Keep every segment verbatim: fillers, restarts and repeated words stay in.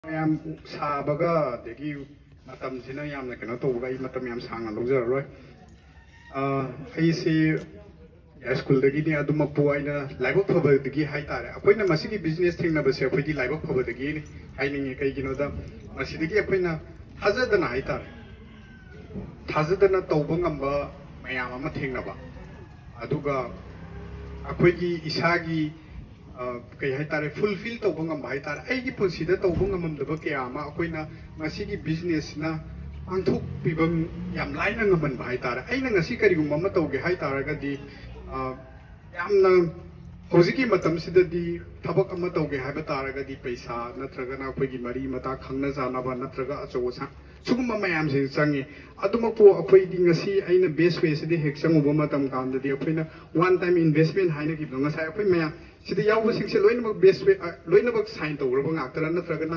ꯌꯥꯝ ꯁꯥꯕꯒ ꯑꯗꯒꯤ ꯃꯇꯝꯁꯤꯅ ꯌꯥꯝꯅ ꯀꯩꯅꯣ ꯇꯧꯕꯒ ꯑꯩ ꯃꯇꯝ ꯌꯥꯝ ꯁꯥꯡꯅ ꯂꯧꯖꯔꯔꯣꯏ ꯑꯩꯁꯤ ꯁ꯭ꯀꯨꯜꯗꯒꯤꯅꯤ ꯑꯗꯨꯃꯛꯄꯨ ꯑꯩꯅ ꯂꯥꯏꯕꯛ ꯐꯕꯗꯒꯤ ꯍꯥꯏꯇꯥꯔꯦ ꯑꯩꯈꯣꯏꯅ ꯃꯁꯤꯒꯤ ꯕꯤꯖꯤꯅꯦꯁ ꯊꯦꯡꯅꯕꯁꯦ ꯑꯩꯈꯣꯏꯗꯤ ꯂꯥꯏꯕꯛ ꯐꯕꯗꯒꯤꯅꯤ ꯍꯥꯏꯅꯤꯡꯉꯤ ꯀꯩꯒꯤꯅꯣꯗ ꯃꯁꯤꯗꯒꯤ ꯑꯩꯈꯣꯏꯅ ꯊꯥꯖꯗꯅ ꯍꯥꯏꯇꯥꯔꯦ ꯊꯥꯖꯗꯅ ꯇꯧꯕ ꯉꯝꯕ ꯃꯌꯥꯝ ꯑꯃ ꯊꯦꯡꯅꯕ ꯑꯗꯨꯒ ꯑꯩꯈꯣꯏꯒꯤ ꯏꯁꯥꯒꯤ ꯀꯩ ꯍꯥꯏꯇꯥꯔꯦ ꯐꯨꯜꯐꯤꯜ ꯇꯧꯕ ꯉꯝꯕ ꯍꯥꯏꯇꯥꯔꯦ ꯑꯩꯒꯤ ꯄꯨꯟꯁꯤꯗ ꯇꯧꯕ ꯉꯝꯃꯝꯗꯕ ꯀꯌꯥ ꯑꯃ ꯑꯩꯈꯣꯏꯅ ꯃꯁꯤꯒꯤ ꯕꯤꯖꯤꯅꯦꯁꯅ ꯄꯥꯡꯊꯣꯛꯄꯤꯕ ꯌꯥꯝ ꯂꯥꯏꯅ ꯉꯝꯍꯟꯕ ꯍꯥꯏꯇꯥꯔꯦ ꯑꯩꯅ ꯉꯁꯤ ꯀꯔꯤꯒꯨꯝꯕ ꯑꯃ ꯇꯧꯒꯦ ꯍꯥꯏꯇꯥꯔꯒꯗꯤ ꯌꯥꯝꯅ ꯍꯧꯖꯤꯛꯀꯤ ꯃꯇꯝꯁꯤꯗꯗꯤ ꯊꯕꯛ ꯑꯃ ꯇꯧꯒꯦ ꯍꯥꯏꯕ ꯇꯥꯔꯒꯗꯤ ꯄꯩꯁꯥ ꯅꯠꯇ꯭ꯔꯒꯅ ꯑꯩꯈꯣꯏꯒꯤ ꯃꯔꯤ ꯃꯇꯥ ꯈꯪꯅ ꯆꯥꯅꯕ ꯅꯠꯇ꯭ꯔꯒ ꯑꯆꯧ ꯑꯁꯥꯡ ꯁꯤꯒꯨꯝꯕ ꯃꯌꯥꯝꯁꯤ ꯆꯪꯉꯤ ꯑꯗꯨꯃꯛꯄꯨ ꯑꯩꯈꯣꯏꯗꯤ ꯉꯁꯤ ꯑꯩꯅ ꯕꯦꯁꯋꯦꯁꯤꯗ ꯍꯦꯛ ꯆꯪꯉꯨꯕ ꯃꯇꯝ ꯀꯥꯟꯗꯗꯤ ꯑꯩꯈꯣꯏꯅ ꯋꯥꯟ ꯇꯥꯏꯝ ꯏꯟꯚꯦꯁꯃꯦꯟ ꯍꯥꯏꯅꯈꯤꯕꯗꯣ ꯉꯁꯥꯏ ꯑꯩꯈꯣꯏ ꯃꯌꯥꯝ ꯁꯤꯗ ꯌꯥꯎꯕꯁꯤꯡꯁꯦ ꯂꯣꯏꯅꯃꯛ ꯕꯦꯁꯋꯦ ꯂꯣꯏꯅꯃꯛ ꯁꯥꯏꯟ ꯇꯧꯔꯕ ꯉꯥꯛꯇꯔꯥ ꯅꯠꯇ꯭ꯔꯒꯅ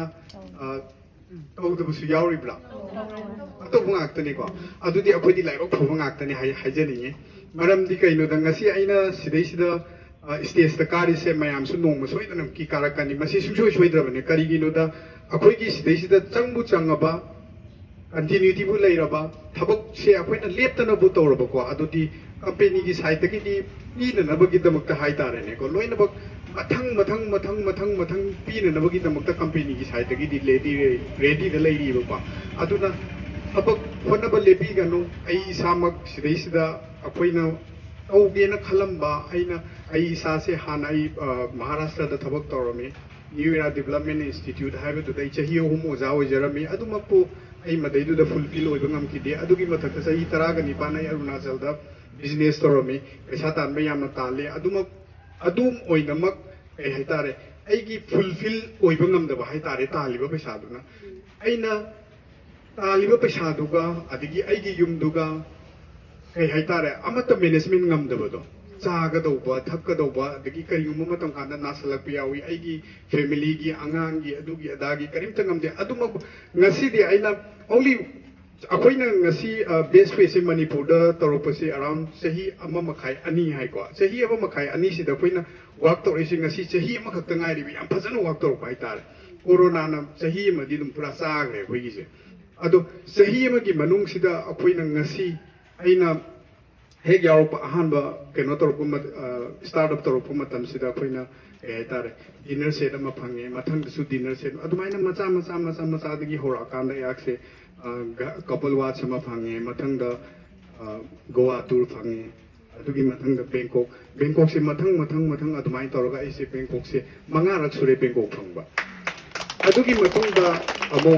ꯇꯧꯗꯕꯁꯨ ꯌꯥꯎꯔꯤꯕ꯭ꯔꯥ ꯑꯇꯧꯕ ꯉꯥꯛꯇꯅꯤꯀꯣ ꯑꯗꯨꯗꯤ ꯑꯩꯈꯣꯏꯗꯤ ꯂꯥꯏꯕꯛ ꯐꯕ ꯉꯥꯛꯇꯅꯤ ꯍꯥꯏꯖꯅꯤꯡꯉꯤ ꯃꯔꯝꯗꯤ ꯀꯩꯅꯣꯗ ꯉꯁꯤ ꯑꯩꯅ ꯁꯤꯗꯩꯁꯤꯗ ꯁ꯭ꯇꯦꯖꯇ ꯀꯥꯔꯤꯁꯦ ꯃꯌꯥꯝꯁꯨ ꯅꯣꯡꯃ ꯁꯣꯏꯗꯅꯃꯛꯀꯤ ꯀꯥꯔꯛꯀꯅꯤ ꯃꯁꯤ ꯁꯨꯡꯁꯣꯏ ꯁꯣꯏꯗ꯭ꯔꯕꯅꯤ ꯀꯔꯤꯒꯤꯅꯣꯗ ꯑꯩꯈꯣꯏꯒꯤ ꯁꯤꯗꯩꯁꯤꯗ ꯆꯪꯕꯨ ꯆꯪꯉꯕ ꯀꯟꯇꯤꯅ꯭ꯌꯨꯇꯤꯕꯨ ꯂꯩꯔꯕ ꯊꯕꯛꯁꯦ ꯑꯩꯈꯣꯏꯅ ꯂꯦꯞꯇꯅꯕꯨ ꯇꯧꯔꯕꯀꯣ ꯑꯗꯨꯗꯤ ꯀꯝꯄꯦꯅꯤꯒꯤ ꯁꯥꯏꯠꯇꯒꯤꯗꯤ ꯄꯤꯅꯅꯕꯒꯤꯗꯃꯛꯇ ꯍꯥꯏꯇꯥꯔꯦꯅꯦꯀꯣ ꯂꯣꯏꯅꯃꯛ ꯃꯊꯪ ꯃꯊꯪ ꯃꯊꯪ ꯃꯊꯪ ꯃꯊꯪ ꯄꯤꯅꯅꯕꯒꯤꯗꯃꯛꯇ ꯀꯝꯄꯦꯅꯤꯒꯤ ꯁꯥꯏꯠꯇꯒꯤꯗꯤ ꯔꯦꯗꯤꯗ ꯂꯩꯔꯤꯕꯀꯣ ꯑꯗꯨꯅ ꯊꯕꯛ ꯍꯣꯠꯅꯕ ꯂꯦꯞꯄꯤꯒꯅꯨ ꯑꯩ ꯏꯁꯥꯃꯛ ꯁꯤꯗꯩꯁꯤꯗ ꯑꯩꯈꯣꯏꯅ ꯇꯧꯒꯦꯅ ꯈꯜꯂꯝꯕ ꯑꯩꯅ ꯑꯩ ꯏꯁꯥꯁꯦ ꯍꯥꯟꯅ ꯑꯩ ꯃꯍꯥꯔꯥꯁꯇ꯭ꯔꯗ ꯊꯕꯛ ꯇꯧꯔꯝꯃꯤ ꯅ꯭ꯌꯨ ꯏꯔꯥ ꯗꯤꯕꯂꯞꯃꯦꯟ ꯏꯟꯁꯇꯤꯇ꯭ꯌꯨꯠ ꯍꯥꯏꯕꯗꯨꯗ ꯑꯩ ꯆꯍꯤ ꯑꯍꯨꯝ ꯑꯣꯖꯥ ꯑꯣꯏꯖꯔꯝꯃꯤ ꯑꯗꯨꯃꯛꯄꯨ ꯑꯩ ꯃꯗꯩꯗꯨꯗ ꯐꯨꯜꯐꯤꯜ ꯑꯣꯏꯕ ꯉꯝꯈꯤꯗꯦ ꯑꯗꯨꯒꯤ ꯃꯊꯛꯇ ꯆꯍꯤ ꯇꯔꯥꯒ ꯅꯤꯄꯥꯟ ꯑꯩ ꯑꯔꯨꯅꯥꯆꯜꯗ ꯕꯤꯖꯤꯅꯦꯁ ꯇꯧꯔꯝꯃꯤ ꯄꯩꯁꯥ ꯇꯥꯟꯕ ꯌꯥꯝꯅ ꯇꯥꯜꯂꯤ ꯑꯗꯨꯃꯛ ꯑꯗꯨꯝ ꯑꯣꯏꯅꯃꯛ ꯀꯩ ꯍꯥꯏꯇꯥꯔꯦ ꯑꯩꯒꯤ ꯐꯨꯜꯐꯤꯜ ꯑꯣꯏꯕ ꯉꯝꯗꯕ ꯍꯥꯏꯇꯥꯔꯦ ꯇꯥꯜꯂꯤꯕ ꯄꯩꯁꯥꯗꯨꯅ ꯑꯩꯅ ꯇꯥꯜꯂꯤꯕ ꯄꯩꯁꯥꯗꯨꯒ ꯑꯗꯒꯤ ꯑꯩꯒꯤ ꯌꯨꯝꯗꯨꯒ ꯀꯩ ꯍꯥꯏꯇꯥꯔꯦ ꯑꯃꯠꯇ ꯃꯦꯅꯦꯖꯃꯦꯟ ꯉꯝꯗꯕꯗꯣ ꯆꯥꯒꯗꯧꯕ ꯊꯛꯀꯗꯧꯕ ꯑꯗꯒꯤ ꯀꯔꯤꯒꯨꯝꯕ ꯃꯇꯝ ꯀꯥꯟꯗ ꯅꯥꯁꯜꯂꯛꯄ ꯌꯥꯎꯏ ꯑꯩꯒꯤ ꯐꯦꯃꯤꯂꯤꯒꯤ ꯑꯉꯥꯡꯒꯤ ꯑꯗꯨꯒꯤ ꯑꯗꯥꯒꯤ ꯀꯔꯤꯝꯇ ꯉꯝꯗꯦ ꯑꯗꯨꯃꯛ ꯉꯁꯤꯗꯤ ꯑꯩꯅ ꯑꯣꯟꯂꯤ ꯑꯩꯈꯣꯏꯅ ꯉꯁꯤ ꯕꯦꯁꯋꯦꯁꯦ ꯃꯅꯤꯄꯨꯔꯗ ꯇꯧꯔꯛꯄꯁꯦ ꯑꯔꯥꯎꯟ ꯆꯍꯤ ꯑꯃ ꯃꯈꯥꯏ ꯑꯅꯤ ꯍꯥꯏꯀꯣ ꯆꯍꯤ ꯑꯃ ꯃꯈꯥꯏ ꯑꯅꯤꯁꯤꯗ ꯑꯩꯈꯣꯏꯅ ꯋꯥꯔꯛ ꯇꯧꯔꯛꯏꯁꯦ ꯉꯁꯤ ꯆꯍꯤ ꯑꯃꯈꯛꯇ ꯉꯥꯏꯔꯤꯕ ꯌꯥꯝ ꯐꯖꯅ ꯋꯥꯔꯛ ꯇꯧꯔꯛꯄ ꯍꯥꯏꯇꯥꯔꯦ ꯀꯣꯔꯣꯅꯥꯅ ꯆꯍꯤ ꯑꯃꯗꯤ ꯑꯗꯨꯝ ꯄꯨꯔꯥ ꯆꯥꯈ꯭ꯔꯦ ꯑꯩꯈꯣꯏꯒꯤꯁꯦ ꯑꯗꯣ ꯆꯍꯤ ꯑꯃꯒꯤ ꯃꯅꯨꯡꯁꯤꯗ ꯑꯩꯈꯣꯏꯅ ꯉꯁꯤ ꯑꯩꯅ ꯍꯦꯛ ꯌꯥꯎꯔꯛꯄ ꯑꯍꯥꯟꯕ ꯀꯩꯅꯣ ꯇꯧꯔꯛꯄ ꯁ꯭ꯇꯥꯔꯠ ꯑꯞ ꯇꯧꯔꯛꯄ ꯃꯇꯝꯁꯤꯗ ꯑꯩꯈꯣꯏꯅ ꯀꯩ ꯍꯥꯏꯇꯥꯔꯦ ꯗꯤꯅꯔ ꯁꯦꯠ ꯑꯃ ꯐꯪꯉꯦ ꯃꯊꯪꯗꯁꯨ ꯗꯤꯅꯔ ꯁꯦꯠ ꯑꯗꯨꯃꯥꯏꯅ ꯃꯆꯥ ꯃꯆꯥ ꯃꯆꯥ ꯃꯆꯥꯗꯒꯤ ꯍꯧꯔꯛꯑꯀꯥꯟꯗ ꯑꯩꯍꯥꯛꯁꯦ ꯀꯄꯜ ꯋꯥꯆ ꯑꯃ ꯐꯪꯉꯦ ꯃꯊꯪꯗ ꯒꯣꯋꯥ ꯇꯨꯔ ꯐꯪꯉꯦ ꯑꯗꯨꯒꯤ ꯃꯊꯪꯗ ꯕꯦꯡꯀꯣꯛ ꯕꯦꯡꯀꯣꯛꯁꯦ ꯃꯊꯪ ꯃꯊꯪ ꯃꯊꯪ ꯑꯗꯨꯃꯥꯏꯅ ꯇꯧꯔꯒ ꯑꯩꯁꯦ ꯕꯦꯡꯀꯣꯛꯁꯦ ꯃꯉꯥꯔꯛ ꯁꯨꯔꯦ ꯕꯦꯡꯀꯣꯛ ꯐꯪꯕ ꯑꯗꯨꯒꯤ ꯃꯇꯨꯡꯗ ꯑꯃꯨꯛ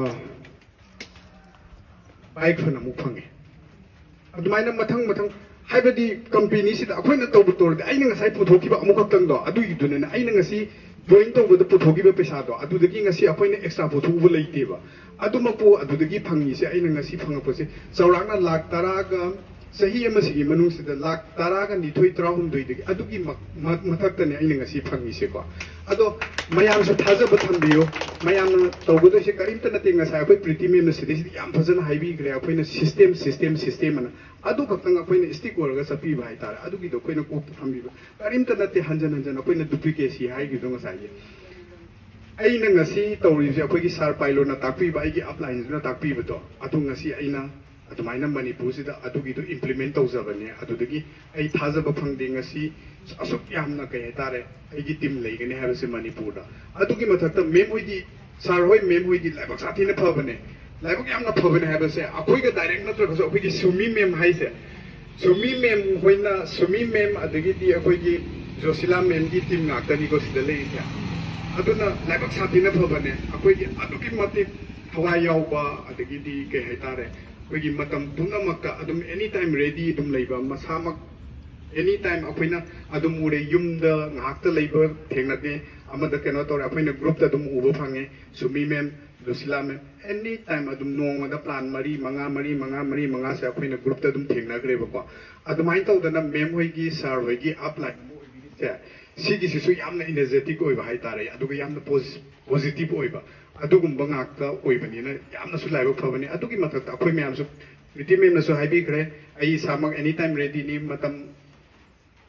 ꯕꯥꯏꯛ ꯐꯟ ꯑꯃꯨꯛ ꯐꯪꯉꯦ ꯑꯗꯨꯃꯥꯏꯅ ꯃꯊꯪ ꯃꯊꯪ ꯍꯥꯏꯕꯗꯤ ꯀꯝꯄꯦꯅꯤꯁꯤꯗ ꯑꯩꯈꯣꯏꯅ ꯇꯧꯕ ꯇꯧꯔꯗꯤ ꯑꯩꯅ ꯉꯁꯥꯏ ꯄꯨꯊꯣꯛꯈꯤꯕ ꯑꯃꯨꯛꯈꯛꯇꯪꯗꯣ ꯑꯗꯨꯒꯤꯗꯨꯅꯅꯦ ꯑꯩꯅ ꯉꯁꯤ ꯖꯣꯏꯟ ꯇꯧꯕꯗ ꯄꯨꯊꯣꯛꯈꯤꯕ ꯄꯩꯁꯥꯗꯣ ꯑꯗꯨꯗꯒꯤ ꯉꯁꯤ ꯑꯩꯈꯣꯏꯅ ꯑꯦꯛꯁꯇ꯭ꯔꯥ ꯄꯨꯊꯣꯛꯎꯕ ꯂꯩꯇꯦꯕ ꯑꯗꯨꯃꯛꯄꯨ ꯑꯗꯨꯗꯒꯤ ꯐꯪꯉꯤꯁꯦ ꯑꯩꯅ ꯉꯁꯤ ꯐꯪꯉꯛꯄꯁꯦ ꯆꯥꯎꯔꯥꯛꯅ ꯂꯥꯛ ꯇꯔꯥꯒ ꯆꯍꯤ ꯑꯃꯁꯤꯒꯤ ꯃꯅꯨꯡꯁꯤꯗ ꯂꯥꯛ ꯇꯔꯥꯒ ꯅꯤꯊꯣꯏ ꯇꯔꯥꯍꯨꯝꯗꯣꯏꯗꯒꯤ ꯑꯗꯨꯒꯤ ꯃꯊꯛꯇꯅꯦ ꯑꯩꯅ ꯉꯁꯤ ꯐꯪꯉꯤꯁꯦꯀꯣ ꯑꯗꯣ ꯃꯌꯥꯝꯁꯨ ꯊꯥꯖꯕ ꯊꯝꯕꯤꯌꯨ ꯃꯌꯥꯝꯅ ꯇꯧꯒꯗꯣꯏꯁꯦ ꯀꯔꯤꯝꯇ ꯅꯠꯇꯦ ꯉꯁꯥꯏ ꯑꯩꯈꯣꯏ ꯄ꯭ꯔꯤꯇꯤ ꯃꯦꯝꯅ ꯁꯤꯗꯩꯁꯤꯗ ꯌꯥꯝ ꯐꯖꯅ ꯍꯥꯏꯕꯤꯈ꯭ꯔꯦ ꯑꯩꯈꯣꯏꯅ ꯁꯤꯁꯇꯦꯝ ꯁꯤꯁꯇꯦꯝ ꯁꯤꯁꯇꯦꯝ ꯑꯅ ꯑꯗꯨ ꯈꯛꯇꯪ ꯑꯩꯈꯣꯏꯅ ꯁ꯭ꯇꯤꯛ ꯑꯣꯏꯔꯒ ꯆꯠꯄꯤꯕ ꯍꯥꯏꯇꯥꯔꯦ ꯑꯗꯨꯒꯤꯗꯣ ꯑꯩꯈꯣꯏꯅ ꯀꯣꯛꯇ ꯊꯝꯕꯤꯕ ꯀꯔꯤꯝꯇ ꯅꯠꯇꯦ ꯍꯟꯖꯟ ꯍꯟꯖꯟ ꯑꯩꯈꯣꯏꯅ ꯗꯨꯄ꯭ꯂꯤꯀꯦꯁꯤ ꯍꯥꯏꯈꯤꯕꯗꯣ ꯉꯁꯥꯏꯒꯤ ꯑꯩꯅ ꯉꯁꯤ ꯇꯧꯔꯤꯕꯁꯦ ꯑꯩꯈꯣꯏꯒꯤ ꯁꯥꯔ ꯄꯥꯏꯂꯣꯅ ꯇꯥꯛꯄꯤꯕ ꯑꯩꯒꯤ ꯑꯞꯂꯥꯏꯟꯁꯤꯅ ꯇꯥꯛꯄꯤꯕꯗꯣ ꯑꯗꯨ ꯉꯁꯤ ꯑꯩꯅ ꯑꯗꯨꯃꯥꯏꯅ ꯃꯅꯤꯄꯨꯔꯁꯤꯗ ꯑꯗꯨꯒꯤꯗꯣ ꯏꯝꯄ꯭ꯂꯤꯃꯦꯟ ꯇꯧꯖꯕꯅꯦ ꯑꯗꯨꯗꯒꯤ ꯑꯩ ꯊꯥꯖꯕ ꯐꯪꯗꯦ ꯉꯁꯤ ꯑꯁꯨꯛ ꯌꯥꯝꯅ ꯀꯩ ꯍꯥꯏꯇꯥꯔꯦ ꯑꯩꯒꯤ ꯇꯤꯝ ꯂꯩꯒꯅꯤ ꯍꯥꯏꯕꯁꯦ ꯃꯅꯤꯄꯨꯔꯗ ꯑꯗꯨꯒꯤ ꯃꯊꯛꯇ ꯃꯦꯝ ꯍꯣꯏꯗꯤ ꯁꯥꯔ ꯍꯣꯏ ꯃꯦꯝ ꯍꯣꯏꯗꯤ ꯂꯥꯏꯕꯛ ꯁꯥꯊꯤꯅ ꯐꯕꯅꯦ ꯂꯥꯏꯕꯛ ꯌꯥꯝꯅ ꯐꯕꯅꯦ ꯍꯥꯏꯕꯁꯦ ꯑꯩꯈꯣꯏꯒ ꯗꯥꯏꯔꯦꯛ ꯅꯠꯇ꯭ꯔꯒꯁꯨ ꯑꯩꯈꯣꯏꯒꯤ ꯁꯨꯃꯤ ꯃꯦꯝ ꯍꯥꯏꯁꯦ ꯁꯨꯃꯤ ꯃꯦꯝ ꯍꯣꯏꯅ ꯁꯨꯃꯤ ꯃꯦꯝ ꯑꯗꯒꯤꯗꯤ ꯑꯩꯈꯣꯏꯒꯤ ꯖꯣꯁꯤꯂꯥ ꯃꯦꯝꯒꯤ ꯇꯤꯝ ꯉꯥꯛꯇꯅꯤꯀꯣ ꯁꯤꯗ ꯂꯩꯔꯤꯁꯦ ꯑꯗꯨꯅ ꯂꯥꯏꯕꯛ ꯁꯥꯊꯤꯅ ꯐꯕꯅꯦ ꯑꯩꯈꯣꯏꯒꯤ ꯑꯗꯨꯛꯀꯤ ꯃꯇꯤꯛ ꯊꯋꯥꯏ ꯌꯥꯎꯕ ꯑꯗꯒꯤꯗꯤ ꯀꯩ ꯍꯥꯏꯇꯥꯔꯦ ꯑꯩꯈꯣꯏꯒꯤ ꯃꯇꯝ ꯄꯨꯝꯅꯃꯛꯇ ꯑꯗꯨꯝ ꯑꯦꯅꯤ ꯇꯥꯏꯝ ꯔꯦꯗꯤ ꯑꯗꯨꯝ ꯂꯩꯕ ꯃꯁꯥꯃꯛ ꯑꯦꯅꯤ ꯇꯥꯏꯝ ꯑꯩꯈꯣꯏꯅ ꯑꯗꯨꯝ ꯎꯔꯦ ꯌꯨꯝꯗ ꯉꯥꯏꯍꯥꯛꯇ ꯂꯩꯕ ꯊꯦꯡꯅꯗꯦ ꯑꯃꯗ ꯀꯩꯅꯣ ꯇꯧꯔꯦ ꯑꯩꯈꯣꯏꯅ ꯒ꯭ꯔꯨꯞꯇ ꯑꯗꯨꯝ ꯎꯕ ꯐꯪꯉꯦ ꯁꯨꯃꯤ ꯃꯦꯝ ꯖꯣꯁꯤꯂꯥ ꯃꯦꯝ ꯑꯦꯅꯤ ꯇꯥꯏꯝ ꯑꯗꯨꯝ ꯅꯣꯡꯃꯗ ꯄ꯭ꯂꯥꯟ ꯃꯔꯤ ꯃꯉꯥ ꯃꯔꯤ ꯃꯉꯥ ꯃꯔꯤ ꯃꯉꯥꯁꯦ ꯑꯩꯈꯣꯏꯅ ꯒ꯭ꯔꯨꯞꯇ ꯑꯗꯨꯝ ꯊꯦꯡꯅꯈ꯭ꯔꯦꯕꯀꯣ ꯑꯗꯨꯃꯥꯏꯅ ꯇꯧꯗꯅ ꯃꯦꯝ ꯍꯣꯏꯒꯤ ꯁꯥꯔ ꯍꯣꯏꯒꯤ ꯑꯞꯂꯥꯏꯟ ꯑꯣꯏꯕꯤꯔꯤꯁꯦ ꯁꯤꯒꯤꯁꯤꯁꯨ ꯌꯥꯝꯅ ꯏꯅꯔꯖꯦꯇꯤꯛ ꯑꯣꯏꯕ ꯍꯥꯏꯇꯥꯔꯦ ꯑꯗꯨꯒ ꯌꯥꯝꯅ ꯄꯣꯖꯤꯇꯤꯚ ꯑꯣꯏꯕ ꯑꯗꯨꯒꯨꯝꯕ ꯉꯥꯛꯇ ꯑꯣꯏꯕꯅꯤꯅ ꯌꯥꯝꯅꯁꯨ ꯂꯥꯏꯕꯛ ꯐꯕꯅꯤ ꯑꯗꯨꯒꯤ ꯃꯊꯛꯇ ꯑꯩꯈꯣꯏ ꯃꯌꯥꯝꯁꯨ ꯄ꯭ꯔꯤꯇꯤ ꯃꯦꯝꯅꯁꯨ ꯍꯥꯏꯕꯤꯈ꯭ꯔꯦ ꯑꯩ ꯏꯁꯥꯃꯛ ꯑꯦꯅꯤ ꯇꯥꯏꯝ ꯔꯦꯗꯤꯅꯤ ꯃꯇꯝ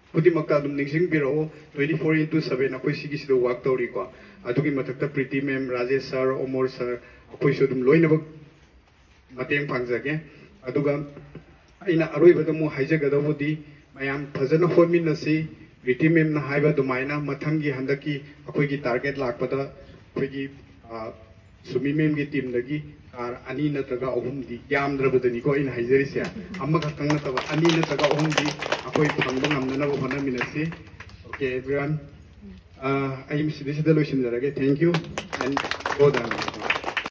खुदिमक्ता अदुम निंगसिंग बिरो twenty-four into seven अखोई सिगी सिदो वर्क तौरी को अदुगी मथक्ता प्रीति मैम राजेश सर ओमोर सर अखोई सो अदुम लोइनबक मतेंग पांगजागे अदुगा अइना अरोइबदा मु हाइजगदबुदी मयाम फजन होमिनसी प्रीति मैम ना हाइबा दुमाइना मथंगी हंदकी अखोई टारगेट लाकपदा अखोई सुमी मैम की टीम दगी कार अनी नत्रगा अहुमदी यामद्रबदनी को इन हाइजरिसे अम्मा खतंग नतबा अनी नत्रगा अहुमदी अखोई फंगबा ngamnanaba honaminasi okay everyone uh I am Sidisida Loishinjarage thank you and go down